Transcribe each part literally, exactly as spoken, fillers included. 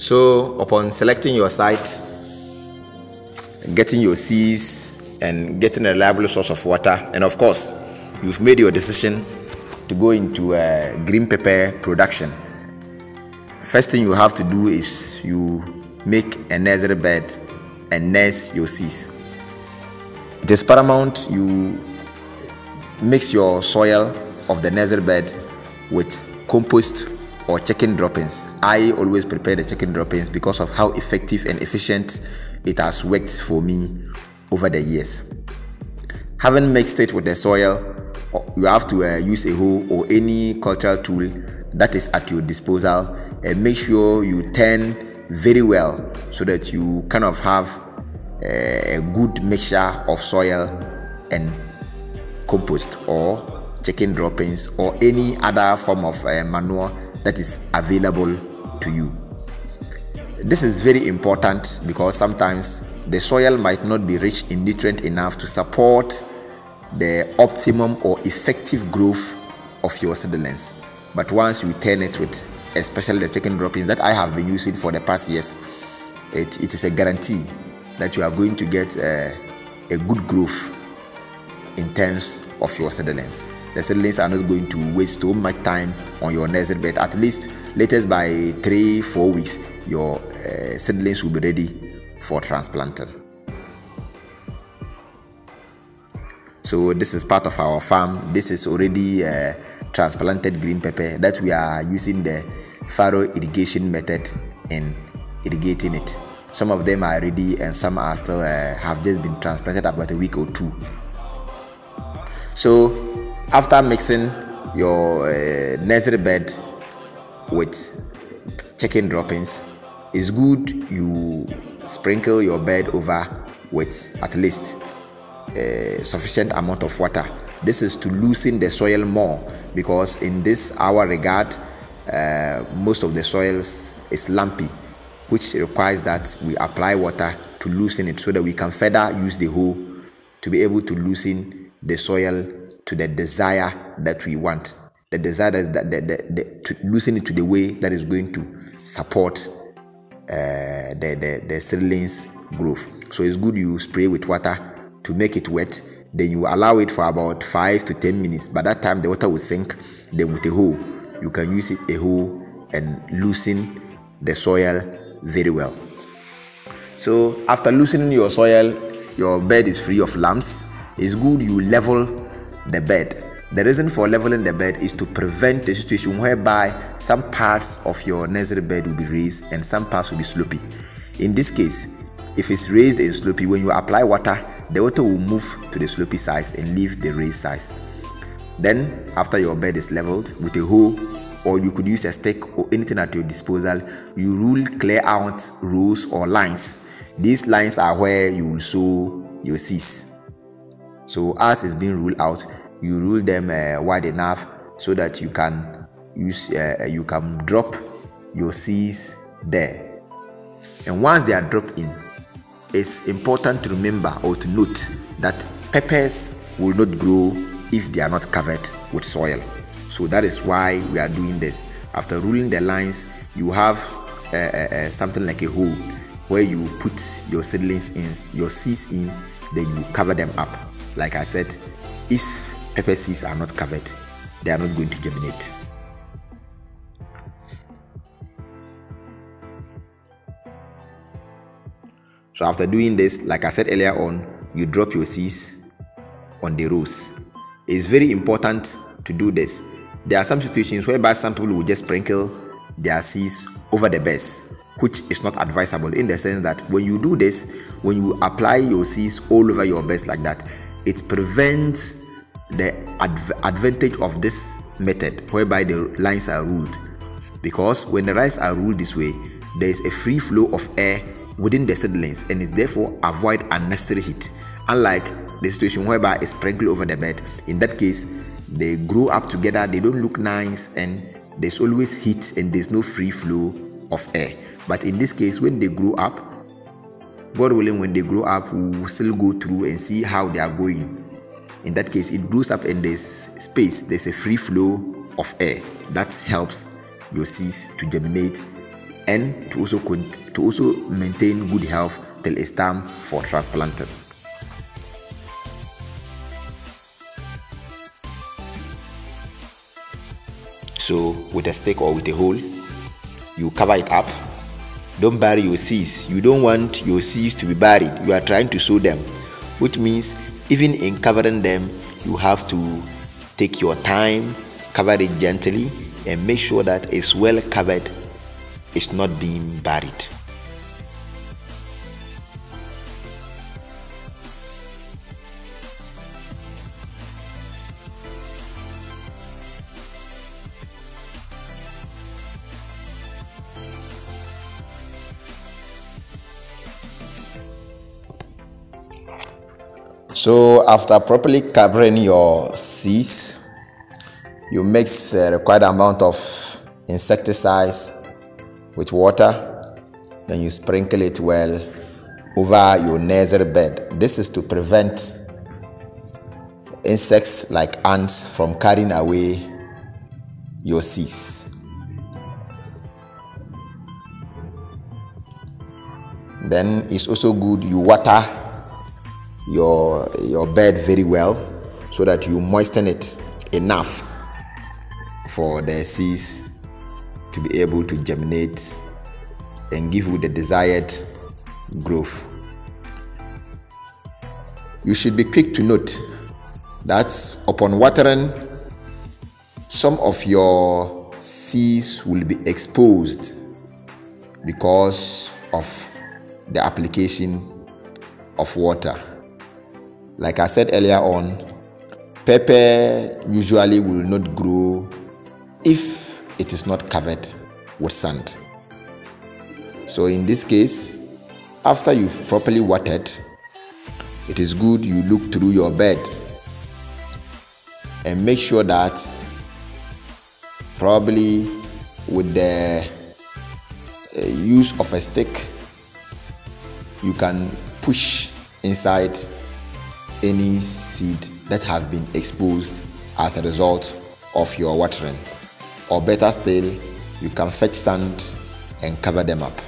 So upon selecting your site, getting your seeds and getting a reliable source of water, and of course you've made your decision to go into uh, green pepper production, first thing you have to do is you make a nursery bed and nurse your seeds. It is paramount you mix your soil of the nursery bed with compost or chicken droppings. I always prepare the chicken droppings because of how effective and efficient it has worked for me over the years. Having mixed it with the soil, you have to uh, use a hoe or any cultural tool that is at your disposal, and make sure you turn very well so that you kind of have uh, a good mixture of soil and compost or chicken droppings or any other form of uh, manure that is available to you. This is very important because sometimes the soil might not be rich in nutrient enough to support the optimum or effective growth of your seedlings. But once you turn it with especially the chicken droppings that I have been using for the past years, it, it is a guarantee that you are going to get a, a good growth in terms of your seedlings. The seedlings are not going to waste so much time on your nursery bed. At least latest by three four weeks your uh, seedlings will be ready for transplanting. So this is part of our farm. This is already uh, transplanted green pepper that we are using the furrow irrigation method in irrigating it. Some of them are ready and some are still uh, have just been transplanted about a week or two. So after mixing your uh, nursery bed with chicken droppings, it's good you sprinkle your bed over with at least a sufficient amount of water. This is to loosen the soil more, because in this our regard uh, most of the soils is lumpy, which requires that we apply water to loosen it so that we can further use the hoe to be able to loosen the soil to the desire that we want. The desire is that the, the, the, to loosen it to the way that is going to support uh, the, the, the seedlings growth. So it's good you spray with water to make it wet, then you allow it for about five to ten minutes. By that time the water will sink. Then with a hoe you can use it a hoe and loosen the soil very well. So after loosening your soil, your bed is free of lumps. It's good you level the bed. The reason for leveling the bed is to prevent the situation whereby some parts of your nursery bed will be raised and some parts will be slopey. In this case, if it's raised and slopey, when you apply water, the water will move to the slopey size and leave the raised size. Then after your bed is leveled with a hoe, or you could use a stick or anything at your disposal, you rule clear out rows or lines. These lines are where you will sow your seeds. So as it's being ruled out, you rule them uh, wide enough so that you can use uh, you can drop your seeds there. And once they are dropped in, it's important to remember or to note that peppers will not grow if they are not covered with soil. So that is why we are doing this. After ruling the lines, you have uh, uh, uh, something like a hole where you put your seedlings in, your seeds in, then you cover them up. Like I said, if pepper seeds are not covered, they are not going to germinate. So after doing this, like I said earlier on, you drop your seeds on the rows. It's very important to do this. There are some situations whereby some people will just sprinkle their seeds over the beds, which is not advisable, in the sense that when you do this, when you apply your seeds all over your beds like that, it prevents the adv advantage of this method whereby the lines are ruled. Because when the lines are ruled this way, there is a free flow of air within the seedlings, and it therefore avoid unnecessary heat. Unlike the situation whereby it's sprinkled over the bed, in that case they grow up together, they don't look nice, and there's always heat and there's no free flow of air. But in this case, when they grow up, God willing, when they grow up, we will still go through and see how they are going. In that case, it grows up and there's space, there's a free flow of air that helps your seeds to germinate and to also to also maintain good health till it's time for transplanting. So with a stick or with a hole, you cover it up. Don't bury your seeds. You don't want your seeds to be buried. You are trying to sow them, which means even in covering them, you have to take your time, cover it gently, and make sure that it's well covered. It's not being buried. So after properly covering your seeds, you mix a required amount of insecticides with water, then you sprinkle it well over your nursery bed. This is to prevent insects like ants from carrying away your seeds. Then it's also good you water your your bed very well, so that you moisten it enough for the seeds to be able to germinate and give you the desired growth. You should be quick to note that upon watering, some of your seeds will be exposed because of the application of water. Like I said earlier on, pepper usually will not grow if it is not covered with sand. So in this case, after you've properly watered, it is good you look through your bed and make sure that probably with the use of a stick, you can push inside any seed that have been exposed as a result of your watering, or better still, you can fetch sand and cover them up.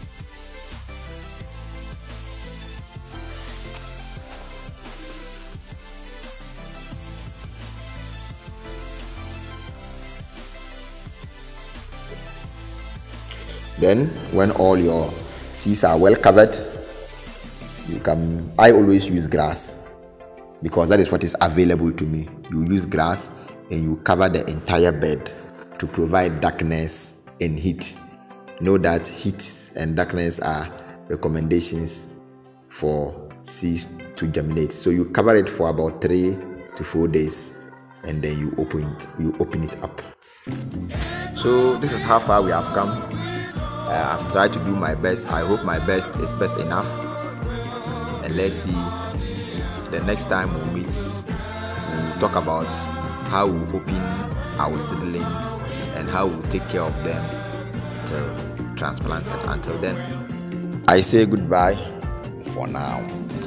Then when all your seeds are well covered, you can I always use grass, because that is what is available to me. You use grass and you cover the entire bed to provide darkness and heat. Know that heat and darkness are recommendations for seeds to germinate. So you cover it for about three to four days, and then you open it, you open it up. So this is how far we have come. Uh, I've tried to do my best. I hope my best is best enough. And let's see, the next time we meet, we'll talk about how we open our seedlings and how we take care of them till transplanted. Until then, I say goodbye for now.